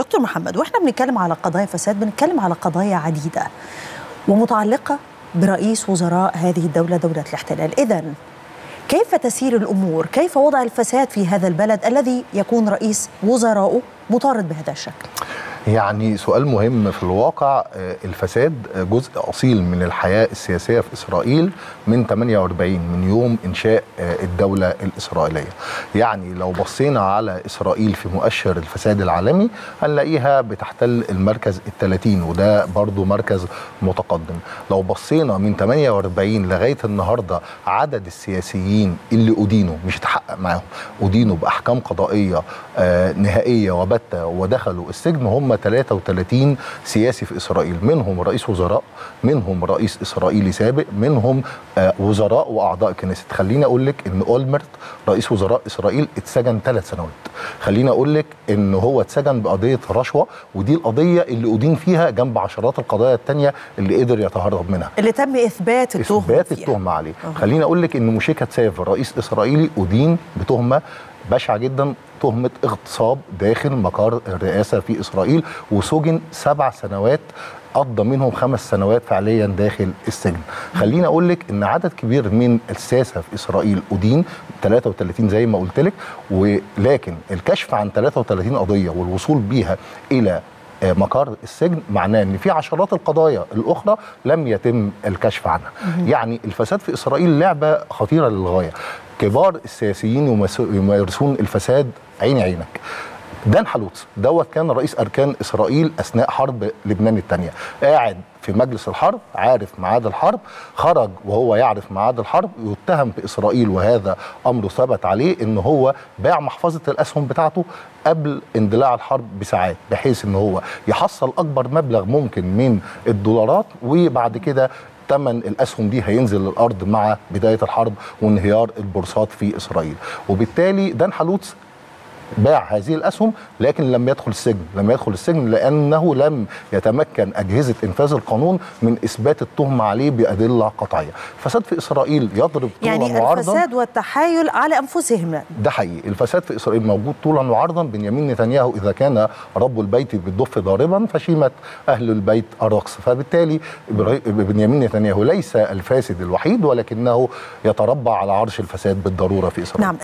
دكتور محمد، واحنا بنتكلم على قضايا فساد بنتكلم على قضايا عديدة ومتعلقة برئيس وزراء هذه الدولة، دولة الاحتلال. إذن كيف تسير الأمور؟ كيف وضع الفساد في هذا البلد الذي يكون رئيس وزراؤه مطارد بهذا الشكل؟ يعني سؤال مهم. في الواقع الفساد جزء أصيل من الحياة السياسية في إسرائيل من 48، من يوم إنشاء الدولة الإسرائيلية. يعني لو بصينا على إسرائيل في مؤشر الفساد العالمي هنلاقيها بتحتل المركز ال30، وده برضو مركز متقدم. لو بصينا من 48 لغاية النهاردة عدد السياسيين اللي أدينوا، مش اتحقق معاهم، أدينوا بأحكام قضائية نهائية وبتة ودخلوا السجن، هم 33 سياسي في إسرائيل، منهم رئيس وزراء، منهم رئيس إسرائيلي سابق، منهم وزراء وأعضاء كنيست. خليني أقول لك إن أولمرت رئيس وزراء إسرائيل اتسجن 3 سنوات. خليني أقول لك إن هو اتسجن بقضية رشوة، ودي القضية اللي أدين فيها جنب عشرات القضايا التانية اللي قدر يتهرب منها، اللي تم إثبات التهمة عليه. خليني أقول لك إن موشي كاتساف رئيس إسرائيلي أدين بتهمة بشعة جدا، تهمة اغتصاب داخل مقر الرئاسة في إسرائيل، وسجن 7 سنوات، قضى منهم 5 سنوات فعليا داخل السجن. خليني أقول لك إن عدد كبير من الساسة في إسرائيل أدين 33 زي ما قلت لك، ولكن الكشف عن 33 قضية والوصول بيها إلى مقر السجن معناه ان في عشرات القضايا الاخرى لم يتم الكشف عنها. يعني الفساد في اسرائيل لعبه خطيره للغايه. كبار السياسيين يمارسون الفساد عيني عينك. دان حلوتس دوت كان رئيس اركان اسرائيل اثناء حرب لبنان الثانيه، قاعد في مجلس الحرب، عارف ميعاد الحرب، خرج وهو يعرف ميعاد الحرب، يتهم في اسرائيل، وهذا امر ثبت عليه، ان هو باع محفظه الاسهم بتاعته قبل اندلاع الحرب بساعات، بحيث ان هو يحصل اكبر مبلغ ممكن من الدولارات، وبعد كده ثمن الاسهم دي هينزل للارض مع بدايه الحرب وانهيار البورصات في اسرائيل. وبالتالي دان حلوتس باع هذه الأسهم، لكن لم يدخل السجن لأنه لم يتمكن أجهزة إنفاذ القانون من إثبات التهمة عليه بأدلة قطعية. الفساد في إسرائيل يضرب طولا وعرضا. يعني الفساد والتحايل على أنفسهم. ده حقيقي، الفساد في إسرائيل موجود طولا وعرضا. بنيامين نتنياهو إذا كان رب البيت بالضف ضاربا فشيمة أهل البيت الرقص. فبالتالي بنيامين نتنياهو ليس الفاسد الوحيد، ولكنه يتربع على عرش الفساد بالضرورة في إسرائيل. نعم.